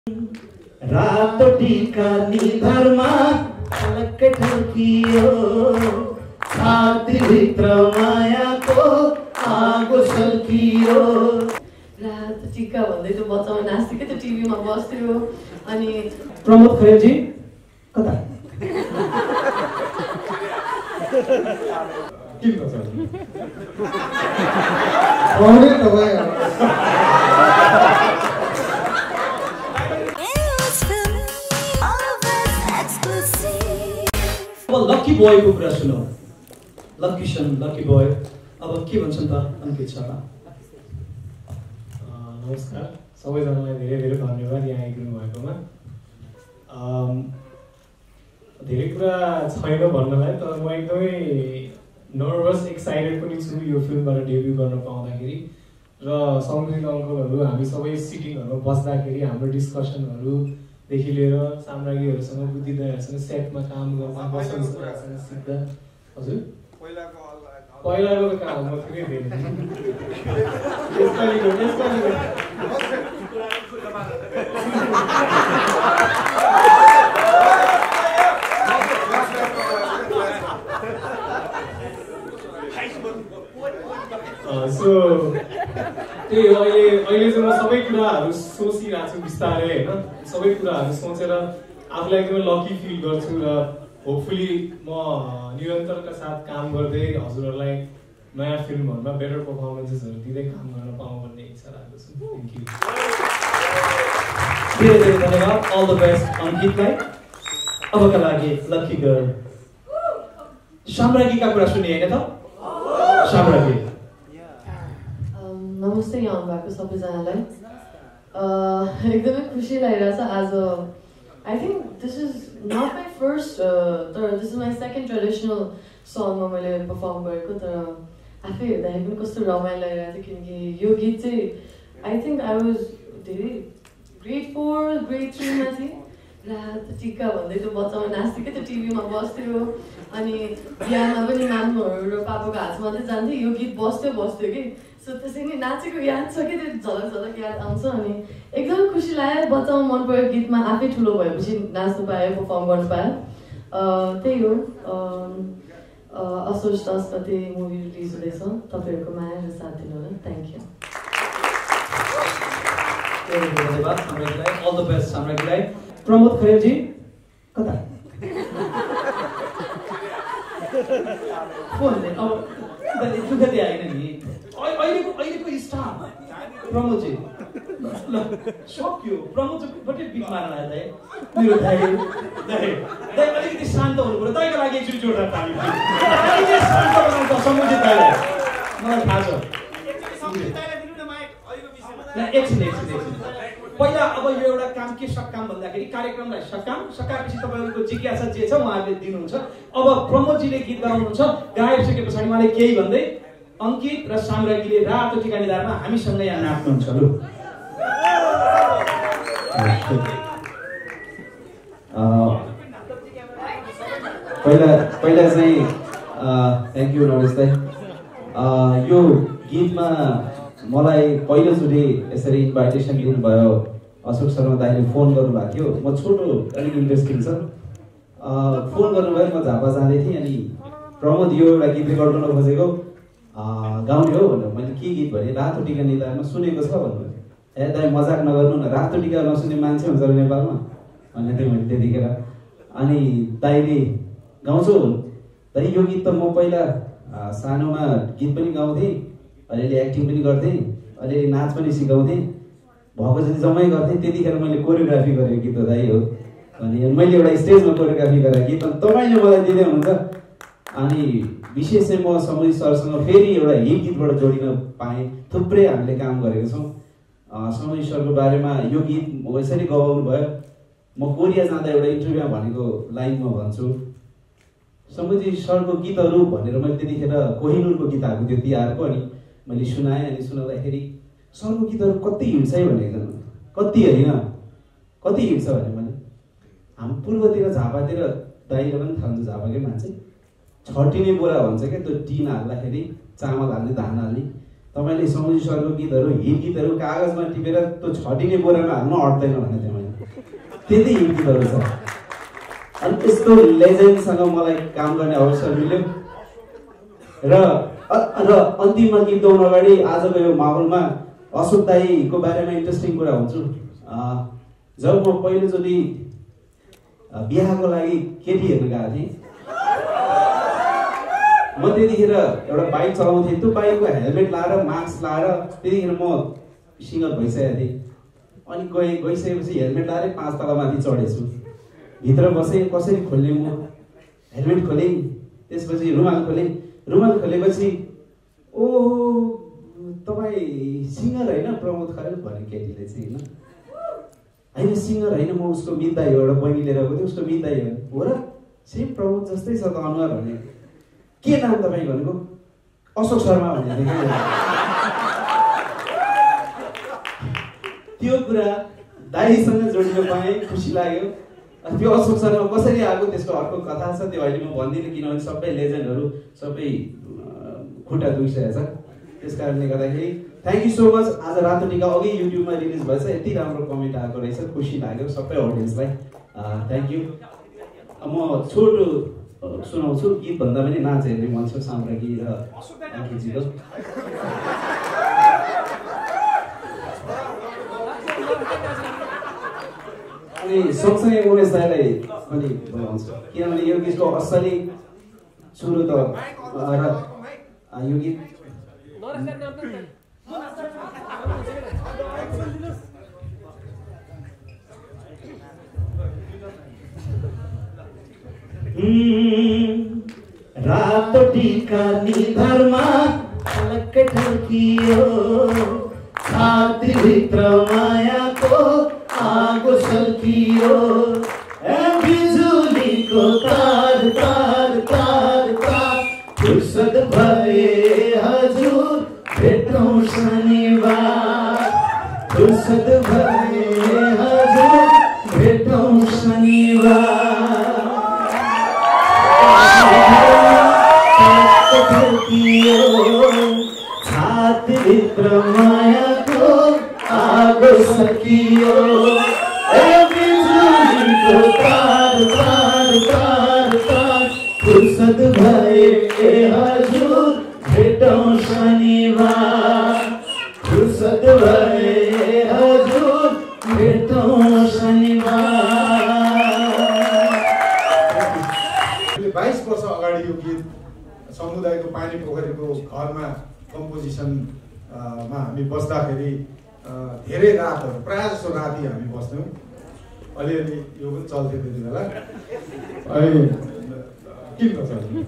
रातो टीका निधारमा अलक्कै ठोकियो छातीभित्र मायाको आगो सल्कियो। रातो टीका भन्दै त्यो बच्चामा नाच्थ्यो क्या, त्यो टिभीमा बस्थ्यो। अनि प्रमोद खरेलजी कता के भन्छ आउने तपाईँ अब लकी बोयको कुरा सुनौ। लकी सन, लकी बोय अब के भन्छन् त अंकित शर्मा? नमस्कार सबैजनालाई धेरै धेरै धन्यवाद यहाँ आइदिनु भएकोमा। धेरै कुरा छैन भन्नलाई, तर म एकदमै नर्भस एक्साइटेड पनि छु यो फिल्मबाट डेब्यु गर्न पाउँदाखेरि। र सङ्गीत अङ्कलहरू हामी सबै सिटिङहरूमा बस्दाखेरि हाम्रो डिस्कसनहरूदेखि लिएर साम्राज्ञीहरूसँग बुद्धिदयहरूसँग सेटमा काम गर्दा बसन्सँग सिक्दा। हजुर पहिलाको त काम म फेरि धेरै सो त्यही हो। अहिले चाहिँ म सबै कुराहरू सोचिरहेको छु बिस्तारै होइन, सबै कुराहरू सोचेर आफूलाई एकदमै लकी फिल गर्छु। र होपफुली म निरन्तरका साथ काम गर्दै हजुरहरूलाई नयाँ फिल्महरूमा बेटर पर्फर्मेन्सेसहरू दिँदै काम गर्न पाऊँ भन्ने इच्छा राख्दछु। Thank you. धेरै धेरै धन्यवाद। अल द बेस्ट अंकितलाई। अबका लागि लकी गर्ल साम्राज्ञीका कुरा सुने हैन त? साम्राज्ञी नमस्ते यहाँ आउनुभएको सबैजनालाई। एकदमै खुसी लागिरहेछ आज। I think this is not my first, तर this is my second traditional सङमा मैले पर्फर्म गरेको। तर आफै हेर्दाखेरि पनि कस्तो रमाइलो लागिरहेको थियो, किनकि यो गीत चाहिँ आई थिङ्क आई वाज धेरै ग्रेड 4 ग्रेड 3 मा थिएँ। रातो टिका भन्दै त्यो बच्चामा नाच्थ्यो क्या, त्यो टिभीमा बस्थ्यो। अनि बिहामा पनि माम्नुहरू र पापाको हातमा मात्रै जान्थ्यो, यो गीत बस्थ्यो कि। सो त्यसरी नै नाचेको याद छ कि, त्यो झलक झलक याद आउँछ। अनि एकदम खुसी लाग्यो, बच्चामा मन पऱ्यो गीतमा आफै ठुलो भएपछि नाच्नु पायो, पर्फर्म गर्नु पायो। त्यही हो। असोज 10 गते मुभी रिलिज हुँदैछ, तपाईँहरूको माया र साथ दिनु होला। Thank you. धन्यवाद साम्राज्ञीलाई। अल द बेस्ट साम्राज्ञीलाई। प्रमोद खरेलजी कता फोन अब दुःखदी आएन नि अहिलेको स्टार प्रमोदजी। ल सक्यो प्रमोदजीबाटै बिक मार्न आयो दाइ। मेरो दाइ अलिकति शान्त हुनु पर्यो। दाइको लागि एकचोटि जोरदार ताली अलिकति शान्त बनाउँछ समुजित दाइलाई, मलाई थाहा छ। एकछिन पहिला अब यो एउटा काम के सकाम भन्दाखेरि कार्यक्रमलाई सकाएपछि तपाईँहरूको जिज्ञासा जे छ उहाँहरूले दिनुहुन्छ। अब प्रमोदजीले गीत गाउनुहुन्छ, गाइसके पछाडि उहाँले केही भन्दै अंकित र साम्राज्ञीले रातो टीका निधारमा हामीसँग यहाँ नाच्नुहुन्छ। लु पहिला चाहिँ थ्याङ्क यू नरेश दाइ। यो गीतमा मलाई पहिलोचोटि यसरी इन्भाइटेसन दिनुभयो अशोक शर्मा दाइले, फोन गर्नुभएको थियो। म छोटो अलिक इन्ट्रेस्टिङ छ, फोन गर्नुभयो, म झापा जाँदै थिएँ। अनि प्रमोद यो एउटा गीत रेकर्ड गर्न खोजेको गाउने हो भनेर मैले के गीत भने रातो टीका निधारमा सुनेको छ भन्नु। ए दाइ मजाक नगर्नु न, रातो टीका नसुन्ने मान्छे हुन्छ नेपालमा भनेको थिएँ मैले त्यतिखेर। अनि दाइले गाउँछु दाइ यो गीत त म पहिला सानोमा गीत पनि गाउँथेँ, अलिअलि एक्टिङ पनि गर्थेँ, अलिअलि नाच पनि सिकाउँथेँ, भएको जति जम्मै गर्थेँ। त्यतिखेर मैले कोरियोग्राफी गरेको गीत दाइ हो। अनि मैले एउटा स्टेजमा कोरियोग्राफी गरेको गीत तपाईँले मलाई दिँदै हुनुहुन्छ। अनि विशेष चाहिँ म समुजित सरसँग फेरि एउटा हिट गीतबाट जोडिन पाएँ। थुप्रै हामीले काम गरेको छौँ समुजित सरको बारेमा। यो गीत यसरी गवाउनु भयो। म कोरिया जाँदा एउटा इन्टरभ्यूमा भनेको लाइन म भन्छु, समुजित सरको गीतहरू भनेर मैले त्यतिखेर कोहिनुरको गीत आएको थियो तिहारको। अनि मैले सुनाएँ। अनि सुनाउँदाखेरि सरको गीतहरू कति हिँड्छ है भनेको कति होइन कति हिँड्छ भने मैले हाम्रो पूर्वतिर झापातिर दाइले पनि थाहा हुन्छ, झापाकै मान्छे छटिने बोरा भन्छ क्या, त्यो टिन हाल्दाखेरि चामल हाल्ने धान हाल्ने। तपाईँले समुजी सरको गीतहरू हिट गीतहरू कागजमा टिपेर त्यो छटिने बोरामा हाल्नु अट्दैन भनेको थिएँ मैले। त्यति हिट गीतहरू छ। अनि त्यस्तो लेजेन्डसँग मलाई काम गर्ने अवसर मिल्यो र अन्तिममा गीत गाउन अगाडि आजको यो माहौलमा अशोक दाईको बारेमा इन्ट्रेस्टिङ कुरा हुन्छु। जब म पहिलोचोटि बिहाको लागि केटी हेर्न गएको थिएँ, म त्यतिखेर एउटा बाइक चलाउँथेँ। त्यो बाइकको हेलमेट लाएर मास्क लाएर त्यतिखेर म सिङ्गर भइसकेको थिएँ। अनि गइसकेपछि हेलमेट लाएर 5 तला माथि चढेछु। भित्र बसेँ, कसरी खोल्ने म हेलमेट खोलेँ, त्यसपछि रुमाल खोलेँ। रुमाल खोलेपछि ओ तपाईँ सिङ्गर होइन प्रमोद खरेल भन्ने केटीले चाहिँ होइन सिङ्गर होइन, म उसको मित दाइ हो, एउटा बहिनी लिएर गएको थिएँ, उसको मित दाइ हो र सेम प्रमोद जस्तै छ त अनुहार भने। के नाम तपाईँ भनेको? अशोक शर्मा भनेको थिएँ। त्यो कुरा दाइसँग जोडिन पाएँ, खुसी लाग्यो। त्यो अशोक शर्मा कसरी आएको त्यसको अर्को कथा छ, त्यो अहिले म भन्दिनँ किनभने सबै लेजेन्डहरू सबै खुट्टा दुखिसकेको छ। त्यस कारणले गर्दाखेरि थ्याङ्क यू सो मच। आज रातो टिका अघि युट्युबमा रिलिज भएछ, यति राम्रो कमेन्ट आएको रहेछ, खुसी लाग्यो सबै अडियन्सलाई। Thank you. म छोटो सुनाउँछु, गीतभन्दा पनि नाच हेर्ने मन छ साम्राज्ञी र अङ्कितजीको। अनि सँगसँगै उमेश दाइलाई पनि बोलाउँछु किनभने यो गीतको असली सुरु त यो गीत रातो टीका निधारमा झलक ढल्कियो, छातीभित्र मायाको आगो सल्कियो, बिजुलीको तार तार तार तार फुर्सद भए हजुर भेटौँ शनिबार, फुर्सद भए हजुर भेटौँ शनिबार। छातीभित्र मायाको आगो सकियो, बिजुलीको तार तार तार तार फुर्सद भए हजुर भेटौँ शनिबार, फुर्सद भए हजुर भेटौँ शनिबार। 22 वर्ष अगाडि यो गीत समुदायको पानी पोखरीको घरमा कम्पोजिसनमा हामी बस्दाखेरि धेरै रातहरू, प्रायः जस्तो राति हामी बस्थ्यौँ। अलिअलि यो पनि चल्थ्यो त्यति बेला। अहिले किन चल्थ्यो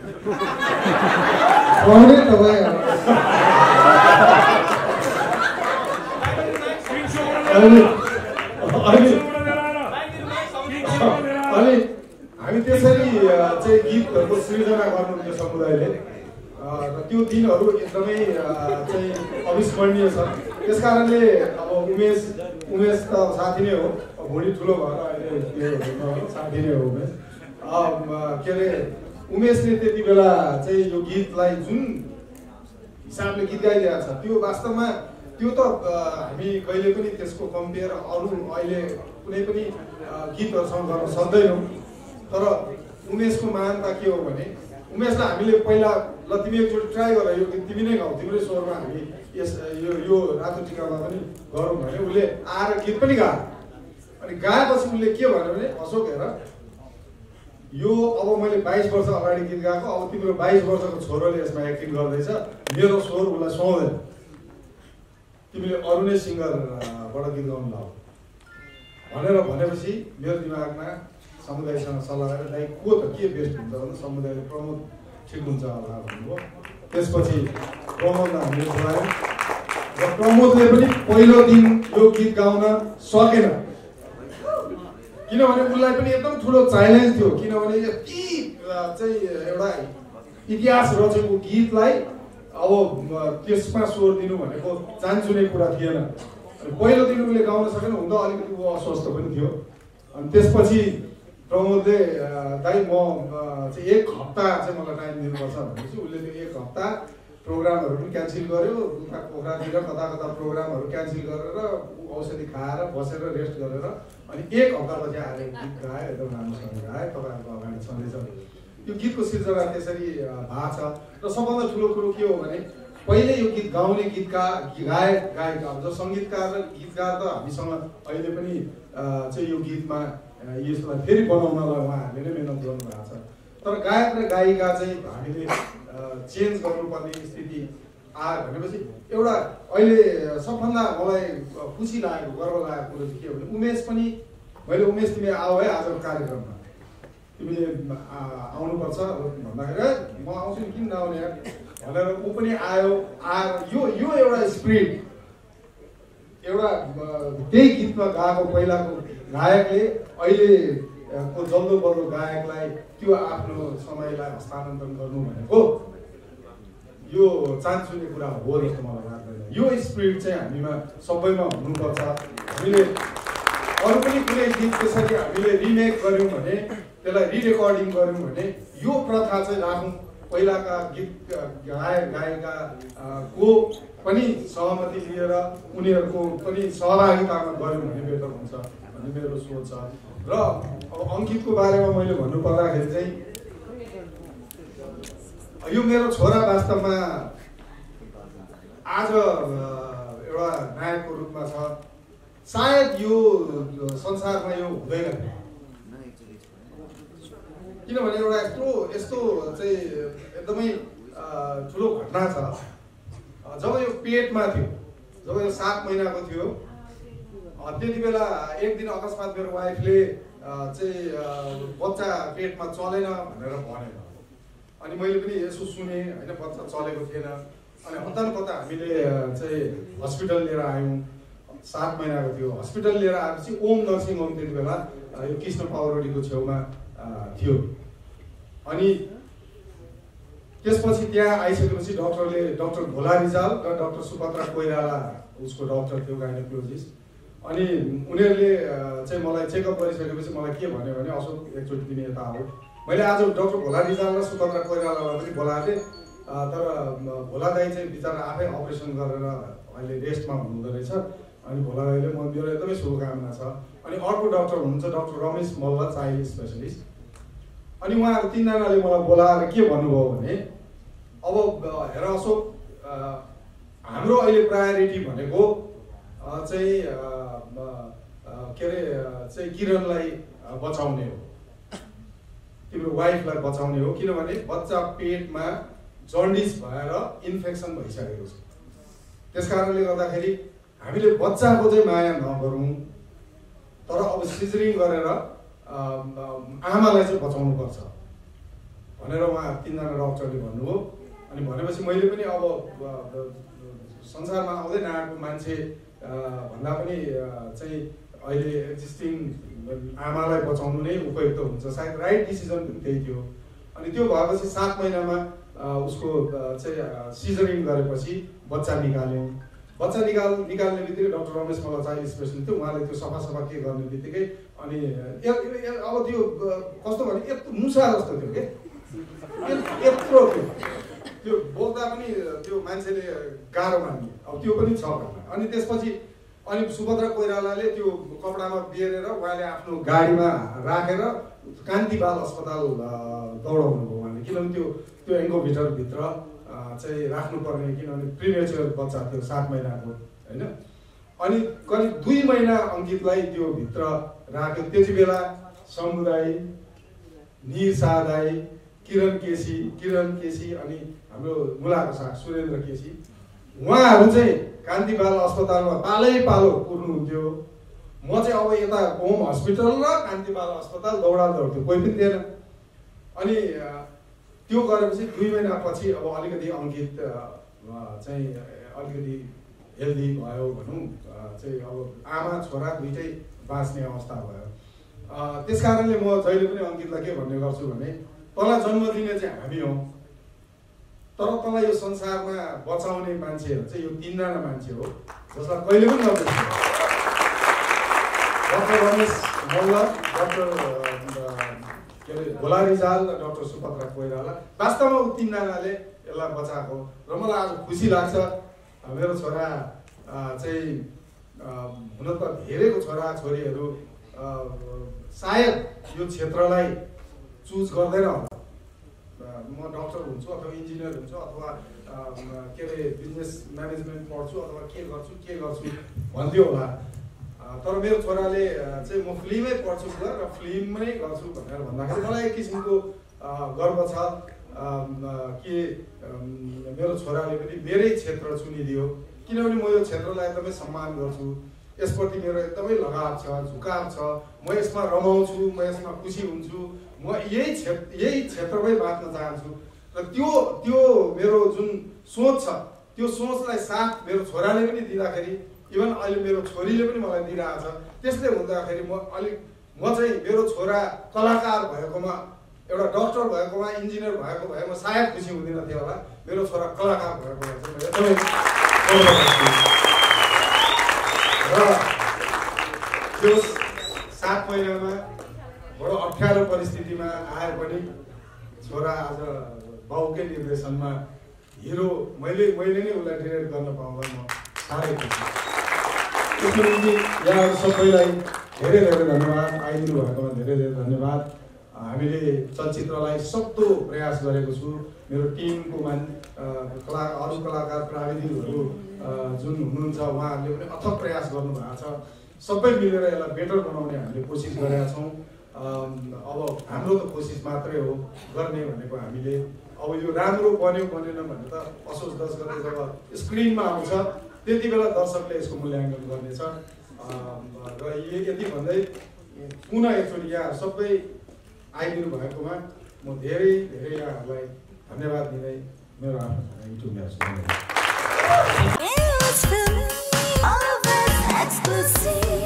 अनि हामी त्यसरी चाहिँ गीतहरूको सृजना गर्नुहुन्थ्यो समुदायले र त्यो दिनहरू एकदमै चाहिँ अविस्मरणीय छ। त्यस कारणले अब उमेश त साथी नै हो, भोलि ठुलो भएर अहिले त्यो साथी नै हो उमेश। के अरे उमेशले त्यति बेला चाहिँ यो गीतलाई जुन हिसाबले गीत गाइदिएको छ त्यो वास्तवमा त्यो त हामी कहिले पनि त्यसको कम्पेयर अरू अहिले कुनै पनि गीतहरूसँग गर्न सक्दैनौँ। तर उमेशको महानता के हो भने उमेशलाई हामीले पहिला ल तिमी एकचोटि ट्राई गर, यो गीत तिमी नै गाऊ, तिम्रै स्वरमा हामी यस यो रातो टिकामा पनि गरौँ भने उसले आएर गीत पनि गायो। अनि गाएपछि उसले के भन्यो भने अशोक हेर यो अब मैले 22 वर्ष अगाडि गीत गाएको, अब तिम्रो 22 वर्षको छोरोले यसमा एक्टिङ गर्दैछ, मेरो स्वर उसलाई सुहाउँदैन, तिमीले अरू नै सिङ्गरबाट गीत गाउनु लाऊ भनेपछि मेरो दिमागमा समुदायसँग सल्लाह गरेर दाइ को त के बेस्ट हुन्छ भने समुदायले प्रमोद ठिक हुन्छ होला भन्नुभयो। त्यसपछि प्रमोदलाई हामीले बोलायौँ र प्रमोदले पनि पहिलो दिन यो गीत गाउन सकेन किनभने उसलाई पनि एकदम ठुलो च्यालेन्ज थियो। किनभने यति चाहिँ एउटा इतिहास रचेको गीतलाई अब त्यसमा स्वर दिनु भनेको चान्चुने कुरा थिएन। पहिलो दिन उसले गाउन सकेन, हुँदा अलिकति ऊ अस्वस्थ पनि थियो। अनि त्यसपछि प्रमोदले दाइ म चाहिँ 1 हप्ता चाहिँ मलाई टाइम दिनुपर्छ भनेपछि उसले त्यो 1 हप्ता प्रोग्रामहरू पनि क्यान्सल गर्यो, उता पोखरातिर कता कता प्रोग्रामहरू क्यान्सल गरेर औषधि खाएर बसेर रेस्ट गरेर अनि 1 हप्तापछि आएर गीत गाए, एकदम राम्रोसँग गाए, तपाईँहरूको अगाडि छँदैछ। यो गीतको सिर्जना त्यसरी भएको छ र सबभन्दा ठुलो कुरो के हो भने पहिले यो गीत गाउने गायक अब जो सङ्गीतकार र गीतकार त हामीसँग अहिले पनि चाहिँ यो गीतमा यसलाई फेरि बनाउनलाई उहाँहरूले नै मेहनत गर्नुभएको छ, तर गायक र गायिका चाहिँ हामीले चेन्ज गर्नुपर्ने स्थिति आयो भनेपछि एउटा अहिले सबभन्दा मलाई खुसी लागेको गर्व लागेको कुरो चाहिँ के हो भने उमेश पनि मैले उमेश तिमी आऊ है आजको कार्यक्रममा तिमीले आउनुपर्छ भन्दाखेरि म आउँछु नि किन नआउने भनेर ऊ पनि आयो। आएर यो एउटा स्पिरिट एउटा त्यही गीतमा गाएको पहिलाको गायकले अहिलेको जल्दो बल्दो गायकलाई त्यो आफ्नो समयलाई हस्तान्तरण गर्नु भनेको यो चान्चुने कुरा हो जस्तो मलाई लाग्दैन। यो स्पिरिट चाहिँ हामीमा सबैमा हुनुपर्छ। हामीले अरू पनि कुनै गीत त्यसरी हामीले रिमेक गऱ्यौँ भने त्यसलाई रिरेकर्डिङ गऱ्यौँ भने यो प्रथा चाहिँ राखौँ, पहिलाका गीत गायक गायिकाको पनि सहमति लिएर उनीहरूको पनि सहभागितामा गऱ्यौँ भने बेटर हुन्छ भन्ने मेरो सोच छ। र अब अङ्कितको बारेमा मैले भन्नु पर्दाखेरि चाहिँ यो मेरो छोरा वास्तवमा आज एउटा नायकको रूपमा छ। सायद यो संसारमा यो हुँदैन किनभने एउटा यस्तो चाहिँ एकदमै ठुलो घटना छ। जब यो पेटमा थियो, जब यो 7 महिनाको थियो, त्यति बेला एक दिन अकस्मात मेरो वाइफले चाहिँ बच्चा पेटमा चलेन भनेर भनेन। अनि मैले पनि यसो सुने होइन, बच्चा चलेको थिएन। अनि हतारपता हामीले चाहिँ हस्पिटल लिएर आयौँ। 7 महिनाको थियो। हस्पिटल लिएर आएपछि ओम नर्सिङ होम त्यति बेला यो कृष्ण पावरोडीको छेउमा थियो। अनि त्यसपछि त्यहाँ आइसकेपछि डाक्टर भोला रिजाल र डाक्टर सुभद्रा कोइराला उसको डाक्टर थियो, गाइनोकोलोजिस्ट। अनि उनीहरूले चाहिँ मलाई चेकअप गरिसकेपछि मलाई के भन्यो भने अशोक एकचोटि तिमी यता आऊ। मैले आज डाक्टर भोला रिजाल र सुभद्रा कोइरालालाई पनि बोलाएको थिएँ, तर भोला दाई चाहिँ बिचरा आफै अपरेसन गरेर अहिले रेस्टमा हुनुहुँदो रहेछ। अनि भोला दाईले मेरो एकदमै शुभकामना छ। अनि अर्को डाक्टर हुनुहुन्छ doctor Ramesh Malla, child specialist. अनि उहाँहरू 3 जनाले मलाई बोलाएर के भन्नुभयो भने अब हेर अशोक, हाम्रो अहिले प्रायोरिटी भनेको चाहिँ के अरे चाहिँ किरणलाई बचाउने हो, तिम्रो वाइफलाई बचाउने हो। किनभने बच्चा पेटमा जन्डिस भएर इन्फेक्सन भइसकेको छ। त्यस कारणले गर्दाखेरि हामीले बच्चाको चाहिँ माया नगरौँ, तर अब सिजरिङ गरेर आमालाई चाहिँ बचाउनु पर्छ भनेर उहाँ 3 जना डाक्टरले भन्नुभयो। अनि भनेपछि मैले पनि अब संसारमा आउँदै नआएको मान्छे भन्दा पनि चाहिँ अहिले एक्जिस्टिङ आमालाई बचाउनु नै उपयुक्त हुन्छ, सायद राइट डिसिजन पनि त्यही थियो। अनि त्यो भएपछि 7 महिनामा उसको चाहिँ सिजरिङ गरेपछि बच्चा निकाल्यौँ। बच्चा निकाल्ने बित्तिकै डाक्टर रमेश मलाई चाइल्ड स्पेसलिस्ट थियो, उहाँले त्यो सफा के गर्ने बित्तिकै अनि अब त्यो कस्तो भने यत्रो मुसा जस्तो थियो कि यत्रो थियो, त्यो बोक्दा पनि त्यो मान्छेले गाह्रो मान्ने, अब त्यो पनि छ। अनि त्यसपछि अनि सुभद्रा कोइरालाले त्यो कपडामा बेरेर उहाँले आफ्नो गाडीमा राखेर कान्ति बाल अस्पताल दौडाउनु भयो उहाँले, किनभने त्यो इन्क्युबेटरभित्र चाहिँ राख्नुपर्ने, किनभने प्रिमेच्योर बच्चा थियो 7 महिनाको होइन। अनि करिब 2 महिना अङ्कितलाई त्यो भित्र राख्यो। त्यति बेला शम्भु दाई, निर शाह दाई, किरण केसी अनि हाम्रो मुलाको साथ सुरेन्द्र केसी, उहाँहरू चाहिँ कान्ति बाल अस्पतालमा पालो पुर्नुहुन्थ्यो। म चाहिँ अब यता होम हस्पिटल र कान्ति बाल अस्पताल दौड्थ्यो, कोही पनि थिएन। अनि त्यो गरेपछि 2 महिनापछि अब अलिकति अङ्कित चाहिँ अलिकति हेल्दी भयो भनौँ, चाहिँ अब आमा छोरा दुइटै बाँच्ने अवस्था भयो। त्यस कारणले म जहिले पनि अङ्कितलाई के भन्ने गर्छु भने तँलाई जन्म दिने चाहिँ हामी हौँ, तर तँलाई यो संसारमा बचाउने मान्छेहरू चाहिँ यो 3 जना मान्छे हो जसलाई कहिले पनि नबिर्सनु। डाक्टर रमेश मल्ल, डाक्टर के अरे भोला रिजाल र डाक्टर सुभद्रा कोइराला, वास्तवमा 3 जनाले यसलाई बचाएको र मलाई आज खुसी लाग्छ मेरो छोरा चाहिँ हुन त धेरैको छोराछोरीहरू सायद यो क्षेत्रलाई चुज गर्दैन होला म डक्टर हुन्छु अथवा इन्जिनियर हुन्छु अथवा के अरे बिजनेस म्यानेजमेन्ट पढ्छु अथवा के गर्छु भन्थ्यो होला तर मेरो छोराले चाहिँ म फिल्मै पढ्छु र फिल्ममै गर्छु भनेर भन्दाखेरि मलाई एक किसिमको गर्व छ कि मेरो छोराले पनि मेरै क्षेत्र चुनिदियो किनभने म यो क्षेत्रलाई एकदमै सम्मान गर्छु यसप्रति मेरो एकदमै लगाव छ झुकाव छ म यसमा रमाउँछु म यसमा खुसी हुन्छु म यही क्षेत्रमै बाँच्न चाहन्छु र त्यो मेरो जुन सोच छ त्यो सोचलाई साथ मेरो छोराले पनि दिँदाखेरि इभन अहिले मेरो छोरीले पनि मलाई दिइरहेछ त्यसले हुँदाखेरि म चाहिँ मेरो छोरा कलाकार भएकोमा एउटा डक्टर भएकोमा इन्जिनियर भएको भए म सायद खुसी हुँदिनँ थियो होला मेरो छोरा कलाकार भएको भए चाहिँ म एकदमै र त्यो 7 महिनामा बडो अप्ठ्यारो परिस्थितिमा आए पनि छोरा आज बाउकै निर्देशनमा हिरो मैले नै उसलाई डिरेक्ट गर्न पाउँदा म साह्रै खुसी त्यसको निम्ति यहाँहरू सबैलाई धेरै धन्यवाद आइदिनु भएकोमा धेरै धन्यवाद हामीले चलचित्रलाई सक्दो प्रयास गरेको छु मेरो टिमको अरू कलाकार प्राविधिकहरू जुन हुनुहुन्छ उहाँहरूले पनि अथक प्रयास गर्नुभएको छ सबै मिलेर यसलाई बेटर बनाउने हामीले कोसिस गरेका छौँ अब हाम्रो त कोसिस मात्रै हो गर्ने भनेको हामीले अब यो राम्रो बन्यो बनेन भने त असोज दस गरेर जब स्क्रिनमा आउँछ त्यति बेला दर्शकले यसको मूल्याङ्कन गर्नेछ र यति भन्दै पुनः एकचोटि यहाँ सबै आइदिनु भएकोमा म धेरै यहाँहरूलाई धन्यवाद दिँदै मेरो आफ्नो टुङ्ग्याउँछु।